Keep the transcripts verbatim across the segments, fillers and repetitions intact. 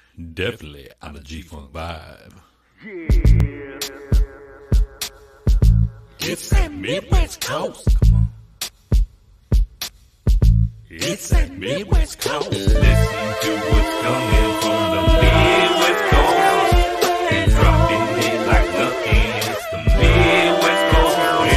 Definitely on a G-Funk vibe. Yeah. It's that Midwest Coast. Come on. It's that Midwest Coast. Listen to what's coming from the Midwest Coast. And dropping it like nothing. It's the Midwest Coast.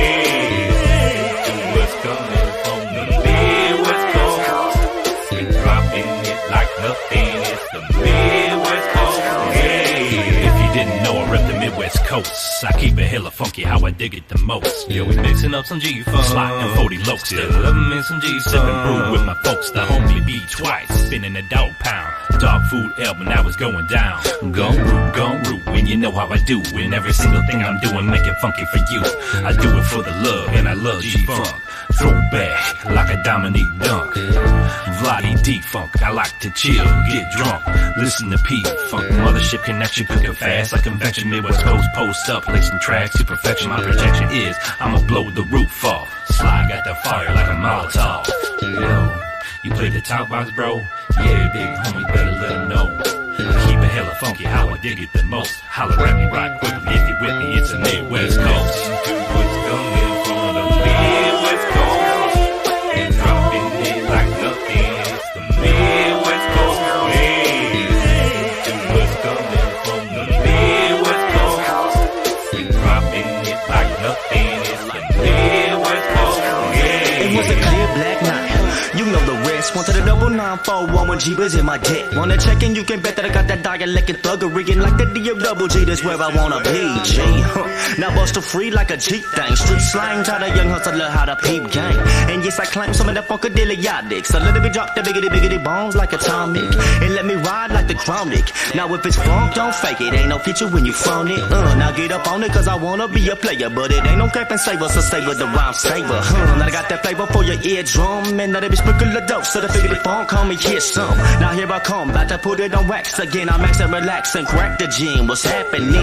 Hey, listen to what's coming from the Midwest Coast. And dropping it like nothing. It's the Midwest Coast. Hey, if you didn't know, I rep the Midwest Coast. I keep it hella funky, how I dig it the most. Yo, we mixing up some G-Funk, Sligh and forty Loccsta. Loving me some G-Funk. Sipping brew with my folks, the homie beat twice. Spinning a dog pound. Dog food album, now it's going down. Gon' root, gon' root, and you know how I do. And every single thing I'm doing, make it funky for you. I do it for the love, and I love G-Funk. Throwback, like a Dominique Dunk. Vladi D-Funk, I like to chill, get drunk. Listen to P-Funk, mothership connection, cooking fast like convection. Midwest Coast, post up, lacing tracks to perfection. My projection is, I'ma blow the roof off. Sligh got the fire like a Molotov. Yo, you play the Talkbox, bro? Yeah, big homie, better let him know. I keep it hella funky, how I dig it the most. Holler at me right quickly if you with me, it's a Midwest Coast. listen to what's coming from the Midwest Coast. And dropping it like nothing. It's the Midwest Coast. Hey, listen to what's coming from the Midwest Coast. And dropping it like nothing. It's the Midwest Coast. Hey, It was a clear black night. You know the rest. One to the double nine four one when G was in my dick. Wanna check in? You can bet that I got that dialect and thuggery and like the D O double G. That's where I wanna be. G. Huh. Now Busta Phree like a G thing. Street slang taught a young hustler how to peep gang. And yes, I claim some of that funkadelic. A little bit drop the biggity biggity bones like atomic. And let me ride like the chronic. Now if it's funk, don't fake it. Ain't no future when you phone it. Uh, now get up on it cause I wanna be a player. But it ain't no cap and saver, so savor the rhyme saver. Huh. Now I got that flavor for your eardrum. And now they be sprinkle the dope. So the figure funk, call me hear some. Now here I come, about to put it on wax again. I max and relax and crack the gene. What's happening?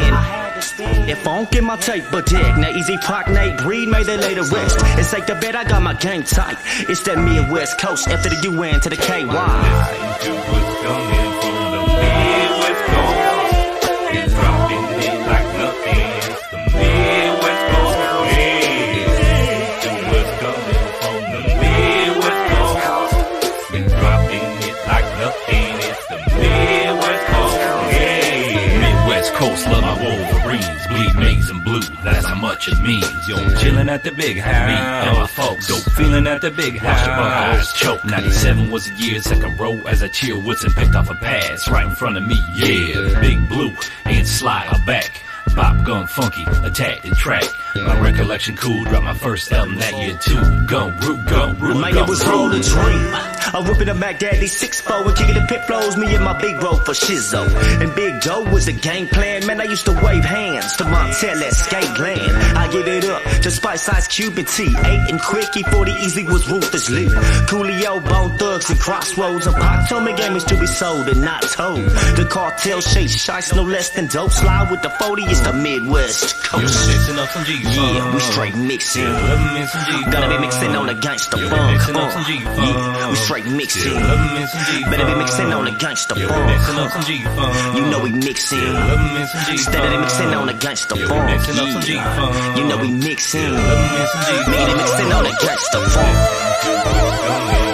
If funk in my tape, but dick. Now easy Pac, Nate Breed, may they lay the rest. It's like the bet, I got my game tight. It's that Midwest Coast, after the U N to the K Y. listen to what's coming from the Midwest Coast. And dropping it like nothing. It's the Midwest Coast. Hey, listen to what's coming from the Midwest Coast. And dropping it like nothing. It's the Midwest Coast. Hey, Midwest Coast, love my Wolverines, bleed maize and blue, that's how much it means. Yo, I'm chillin' at the big house, me and my folks, dope feeling at the big house. Watch the eyes choke. ninety-seven was a year, second row as I chill woods and picked off a pass right in front of me. Yeah, Big Blue and Sligh are back. Bop gun funky, attack the track. My recollection cool, dropped my first album that year too. Gun root, gun root, Man, gun it was root. all a dream. I'm whipping a Mac Daddy six four and kicking the pit flows. Me and my big bro for Shizzo. And Big Joe was a game plan. Man, I used to wave hands to Montel at Skate Land. I give it up to Spice Ice Cube and T. eight and Quickie, forty Easy was ruthlessly. Coolio, Bone Thugs, and Crossroads. And Pac told me game is to be sold and not told. The cartel shake shice no less than dope. Slide with the forty is the Midwest You Coast. mixing up some G-Funk. Yeah, we straight mixing. Loving me some G-Funk. Gotta be mixing on the gangsta You funk. mixing up Uh, some G-Funk. yeah, we straight mixing. Loving me some G-Funk. Better be mixing on the gangsta Yeah, we funk. mixing up some G-Funk. You know we mixing. Loving me some G-Funk. Steady mixing on the gangsta Yeah, we funk. mixing up some Yeah. G-Funk. You know we mixing. Loving me some G-Funk. Me and mixing on the gangsta funk. listen to what's coming